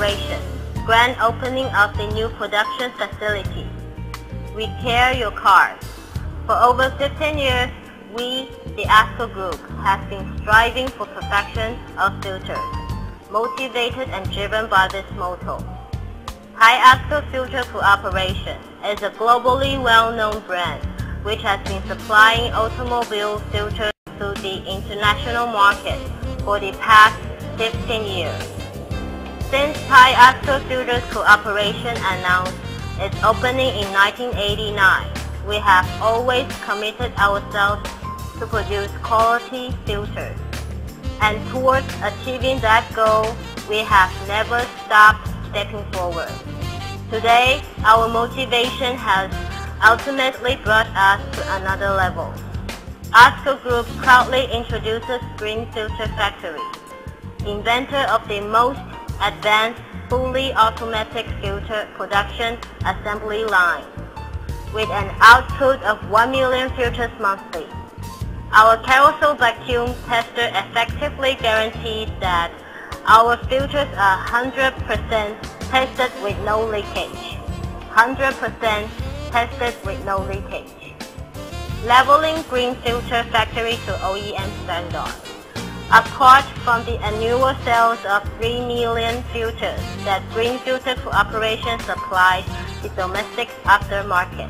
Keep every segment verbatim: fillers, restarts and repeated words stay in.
Cooperation, grand opening of the new production facility. We care your cars. For over fifteen years, we, the ASCO Group, have been striving for perfection of filters, motivated and driven by this motto. Hi ASCO Filter Cooperation is a globally well-known brand which has been supplying automobile filters to the international market for the past fifteen years. Since Hi ASCO Filters Cooperation announced its opening in nineteen eighty-nine, we have always committed ourselves to produce quality filters. And towards achieving that goal, we have never stopped stepping forward. Today, our motivation has ultimately brought us to another level. ASCO Group proudly introduces Green Filter Factory, inventor of the most advanced fully automatic filter production assembly line, with an output of one million filters monthly. Our carousel vacuum tester effectively guarantees that our filters are one hundred percent tested with no leakage. one hundred percent tested with no leakage. Leveling Green Filter Factory to O E M standards. Apart from the annual sales of three million filters that Green Filter Cooperation supplies the domestic aftermarket.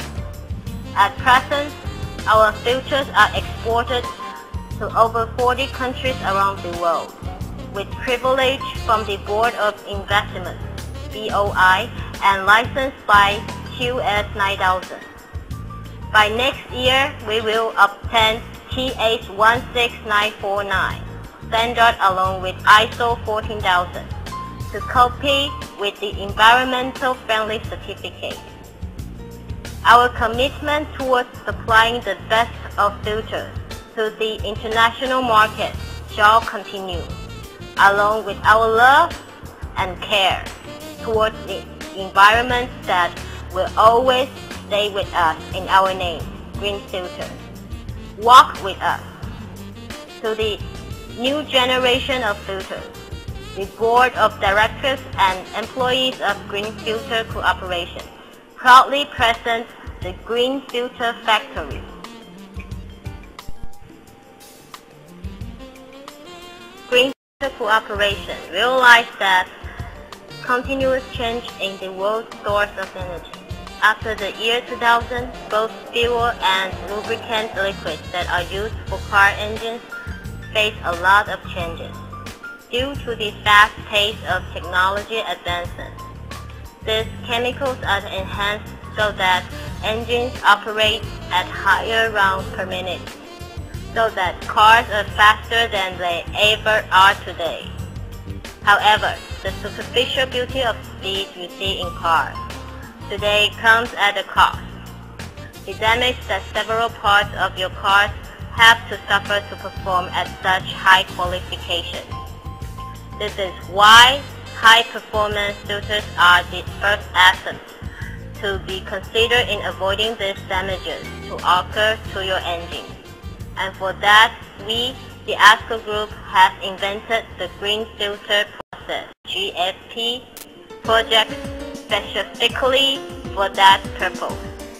At present, our filters are exported to over forty countries around the world, with privilege from the Board of Investment, B O I, and licensed by Q S nine thousand. By next year, we will obtain T H one six nine four nine standard along with I S O fourteen thousand to compete with the environmental friendly certificate. Our commitment towards supplying the best of filters to the international market shall continue, along with our love and care towards the environment that will always stay with us in our name, Green Filter. Walk with us. To the new generation of filters, the Board of Directors and employees of Green Filter Cooperation proudly present the Green Filter Factory. Green Filter Cooperation realized that continuous change in the world's source of energy. After the year two thousand, both fuel and lubricant liquids that are used for car engines face a lot of changes due to the fast pace of technology advancements. These chemicals are enhanced so that engines operate at higher rounds per minute, so that cars are faster than they ever are today. However, the superficial beauty of speed you see in cars today comes at a cost. The damage that several parts of your cars have to suffer to perform at such high qualification. This is why high-performance filters are the first asset to be considered in avoiding these damages to occur to your engine. And for that, we, the ASCO Group, have invented the Green Filter Process, G F P, project specifically for that purpose.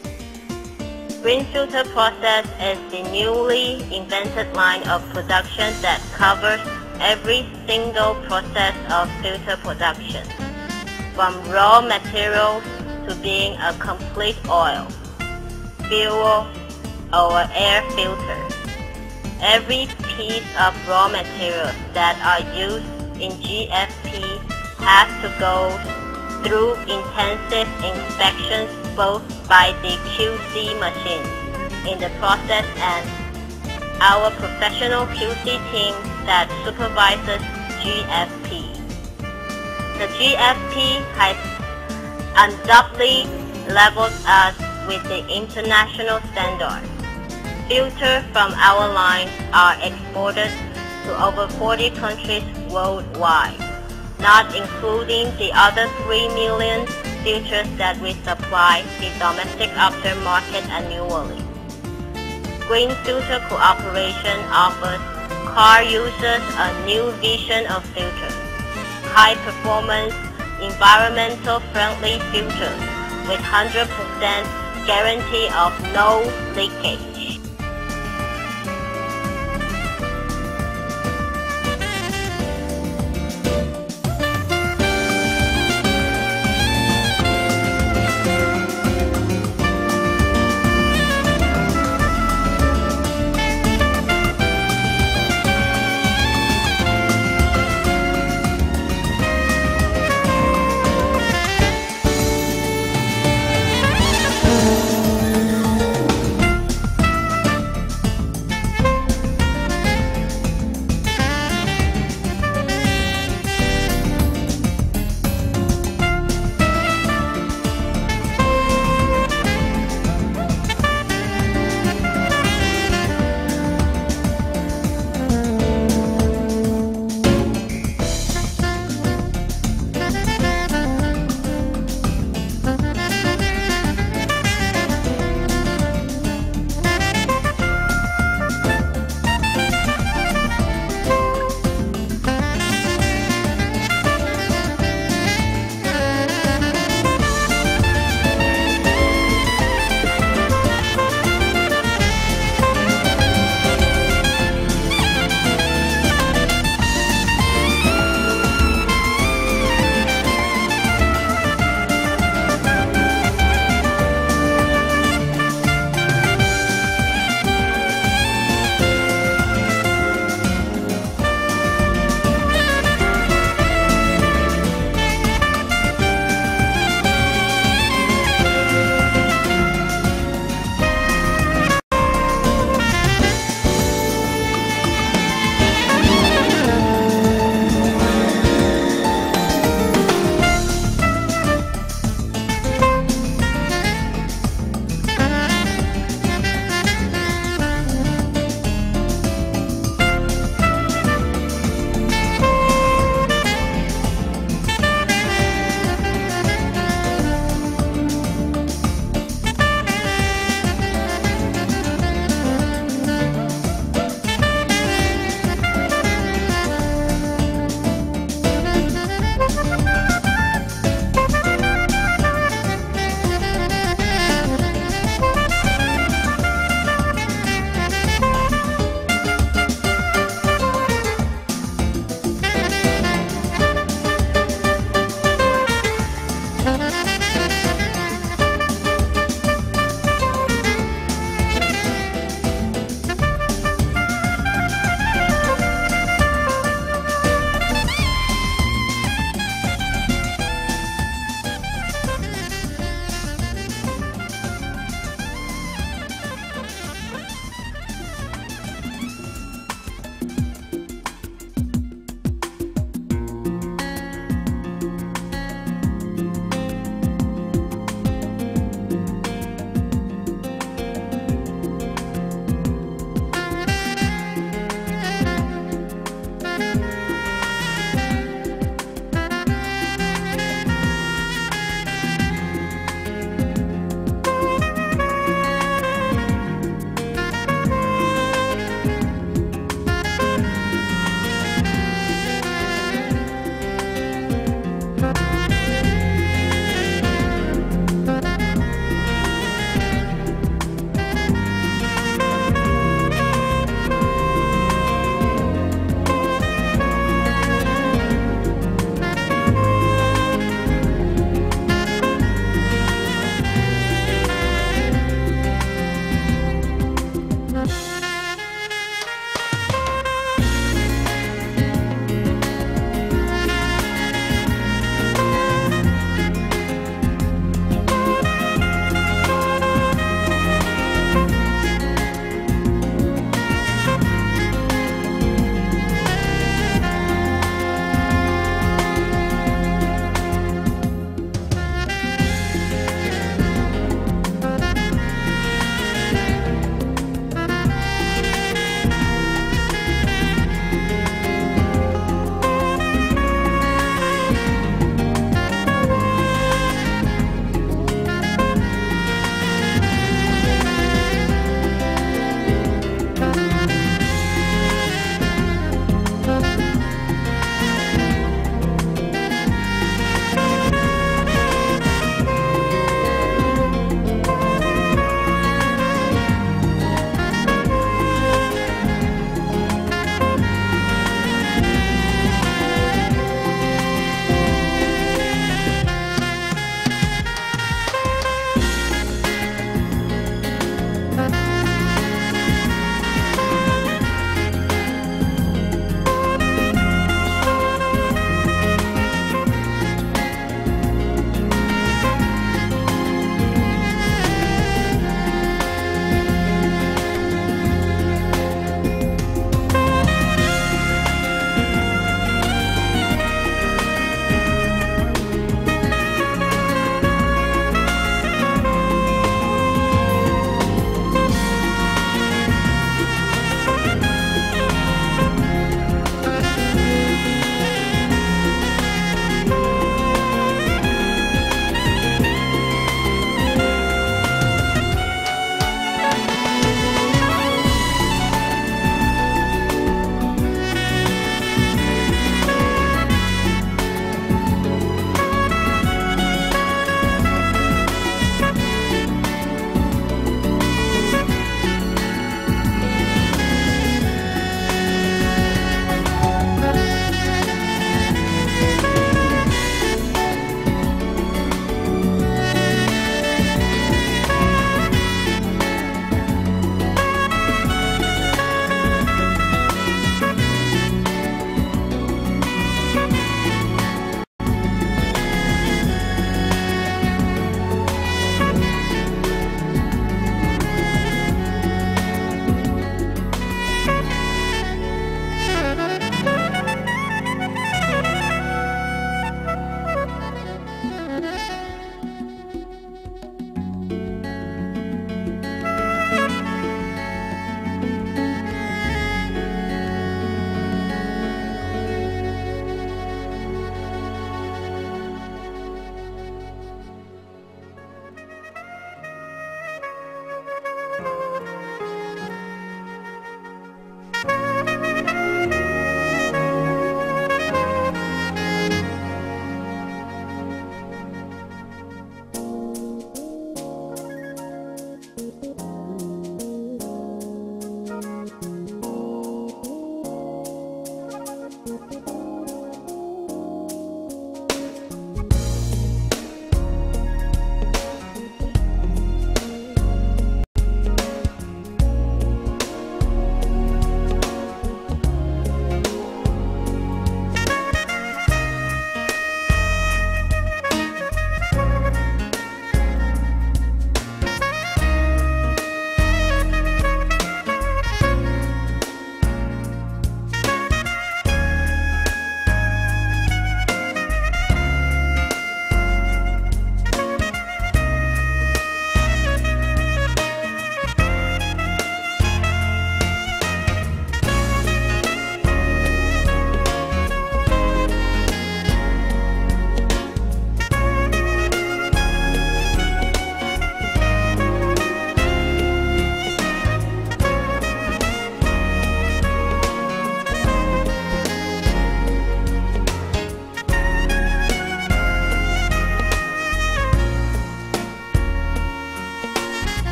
Green Filter Process is the newly invented line of production that covers every single process of filter production, from raw materials to being a complete oil, fuel, or air filter. Every piece of raw materials that are used in G F P has to go through intensive inspections both by the Q C machines in the process and our professional Q C team that supervises G F P. The G F P has undoubtedly leveled us with the international standards. Filters from our lines are exported to over forty countries worldwide, not including the other three million filters that we supply the domestic aftermarket annually. Green Filter Cooperation offers car users a new vision of filters, high performance, environmental friendly filters with one hundred percent guarantee of no leakage.